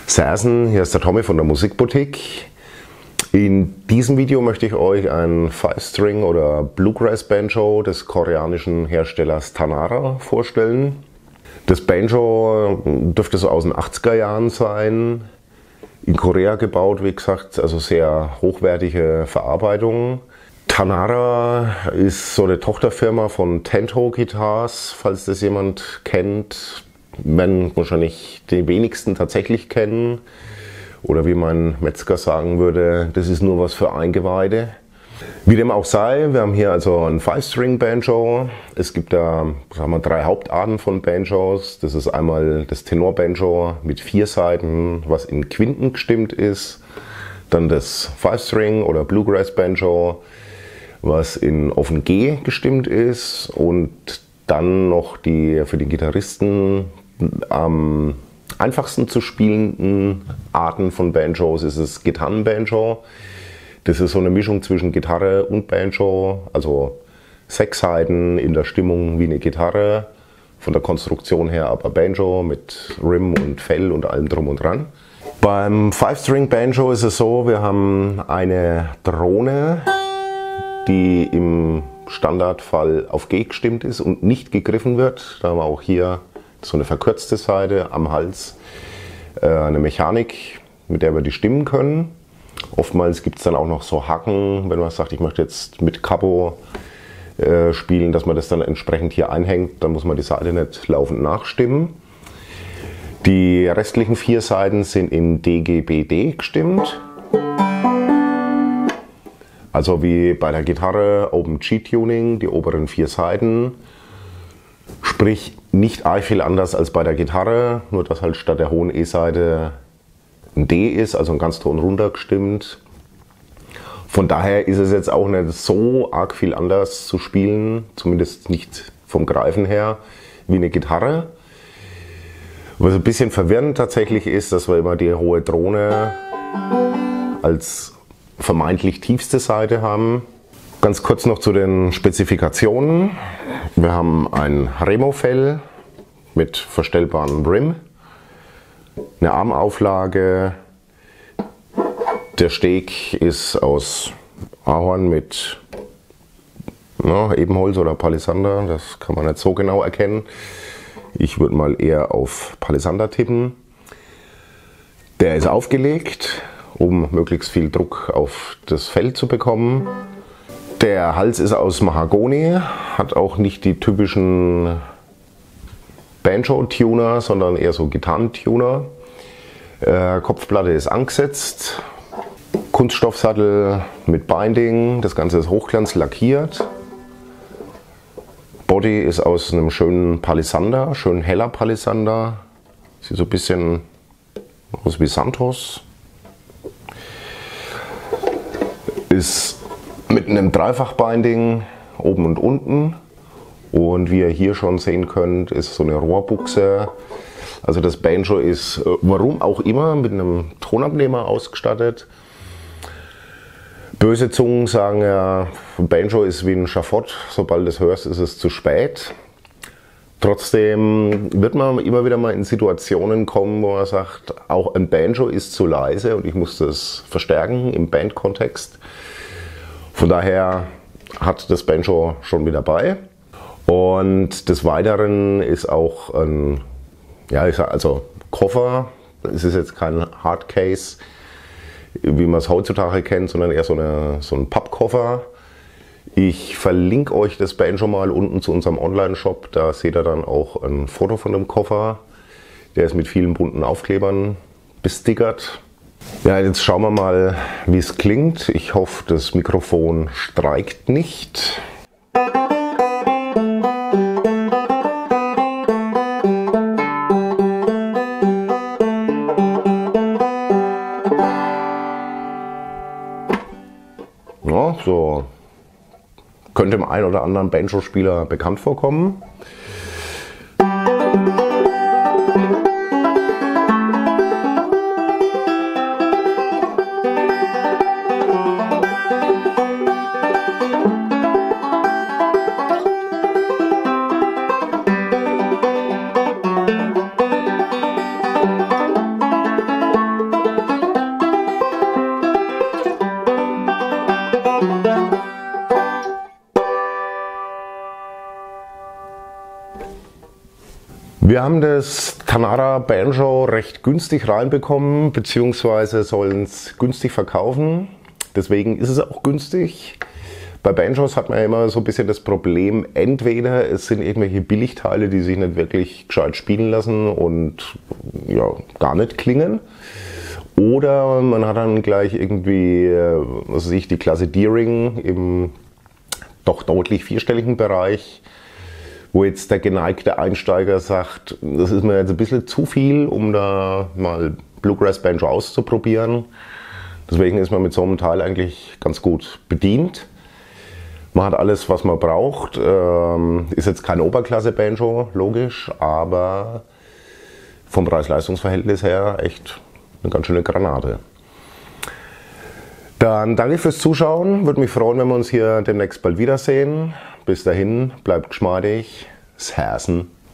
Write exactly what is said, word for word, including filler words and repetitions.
Sersen, hier ist der Tommy von der Musikboutique. In diesem Video möchte ich euch ein Five-String oder Bluegrass Banjo des koreanischen Herstellers Tanara vorstellen. Das Banjo dürfte so aus den achtziger Jahren sein, in Korea gebaut, wie gesagt, also sehr hochwertige Verarbeitung. Tanara ist so eine Tochterfirma von Tento Guitars, falls das jemand kennt. Wenn wahrscheinlich die wenigsten tatsächlich kennen. Oder wie mein Metzger sagen würde, das ist nur was für Eingeweide. Wie dem auch sei, wir haben hier also ein Five-String-Banjo. Es gibt da, sagen wir, drei Hauptarten von Banjos. Das ist einmal das Tenor-Banjo mit vier Saiten, was in Quinten gestimmt ist. Dann das Five-String oder Bluegrass-Banjo, was in Offen G gestimmt ist. Und dann noch die für die Gitarristen am einfachsten zu spielenden Arten von Banjos ist das Gitarrenbanjo. Das ist so eine Mischung zwischen Gitarre und Banjo, also sechs Saiten in der Stimmung wie eine Gitarre, von der Konstruktion her aber Banjo mit Rim und Fell und allem drum und dran. Beim Five-String-Banjo ist es so, wir haben eine Drohne, die im Standardfall auf G gestimmt ist und nicht gegriffen wird. Da haben wir auch hier so eine verkürzte Seite am Hals, äh, eine Mechanik, mit der wir die stimmen können. Oftmals gibt es dann auch noch so Haken, wenn man sagt, ich möchte jetzt mit Capo äh, spielen, dass man das dann entsprechend hier einhängt, dann muss man die Seite nicht laufend nachstimmen. Die restlichen vier Seiten sind in D G B D gestimmt. Also wie bei der Gitarre Open G-Tuning, die oberen vier Seiten. Sprich nicht arg viel anders als bei der Gitarre, nur dass halt statt der hohen E-Seite ein D ist, also ein ganz Ton runter gestimmt. Von daher ist es jetzt auch nicht so arg viel anders zu spielen, zumindest nicht vom Greifen her, wie eine Gitarre. Was ein bisschen verwirrend tatsächlich ist, dass wir immer die hohe Drohne als vermeintlich tiefste Seite haben. Ganz kurz noch zu den Spezifikationen. Wir haben ein Remo-Fell mit verstellbarem Rim, eine Armauflage. Der Steg ist aus Ahorn mit ja, Ebenholz oder Palisander, das kann man nicht so genau erkennen. Ich würde mal eher auf Palisander tippen. Der ist aufgelegt, um möglichst viel Druck auf das Fell zu bekommen. Der Hals ist aus Mahagoni, hat auch nicht die typischen Banjo-Tuner, sondern eher so Gitarrentuner. Äh, Kopfplatte ist angesetzt, Kunststoffsattel mit Binding, das Ganze ist hochglanz lackiert. Body ist aus einem schönen Palisander, schön heller Palisander. Sieht so ein bisschen aus wie Santos. Ist mit einem Dreifach-Binding oben und unten. Und wie ihr hier schon sehen könnt, ist so eine Rohrbuchse. Also das Banjo ist, warum auch immer, mit einem Tonabnehmer ausgestattet. Böse Zungen sagen ja, Banjo ist wie ein Schafott, sobald du es hörst, ist es zu spät. Trotzdem wird man immer wieder mal in Situationen kommen, wo man sagt, auch ein Banjo ist zu leise und ich muss das verstärken im Bandkontext. Von daher hat das Banjo schon mit dabei. Und des Weiteren ist auch ein, ja, ich sag also Koffer. Es ist jetzt kein Hardcase, wie man es heutzutage kennt, sondern eher so, eine, so ein Pappkoffer. Ich verlinke euch das Banjo mal unten zu unserem Online-Shop. Da seht ihr dann auch ein Foto von dem Koffer. Der ist mit vielen bunten Aufklebern bestickert. Ja, jetzt schauen wir mal, wie es klingt. Ich hoffe, das Mikrofon streikt nicht. Ja, so könnte dem einen oder anderen Banjo-Spieler bekannt vorkommen. Wir haben das Tanara Banjo recht günstig reinbekommen, beziehungsweise sollen es günstig verkaufen. Deswegen ist es auch günstig. Bei Banjos hat man ja immer so ein bisschen das Problem, entweder es sind irgendwelche Billigteile, die sich nicht wirklich gescheit spielen lassen und ja, gar nicht klingen. Oder man hat dann gleich irgendwie, was weiß ich, die Klasse Deering im doch deutlich vierstelligen Bereich, wo jetzt der geneigte Einsteiger sagt, das ist mir jetzt ein bisschen zu viel, um da mal Bluegrass Banjo auszuprobieren. Deswegen ist man mit so einem Teil eigentlich ganz gut bedient. Man hat alles, was man braucht. Ist jetzt kein Oberklasse-Banjo, logisch, aber vom Preis-Leistungs-Verhältnis her echt eine ganz schöne Granate. Dann danke fürs Zuschauen. Würde mich freuen, wenn wir uns hier demnächst bald wiedersehen. Bis dahin, bleibt geschmeidig. Sersen.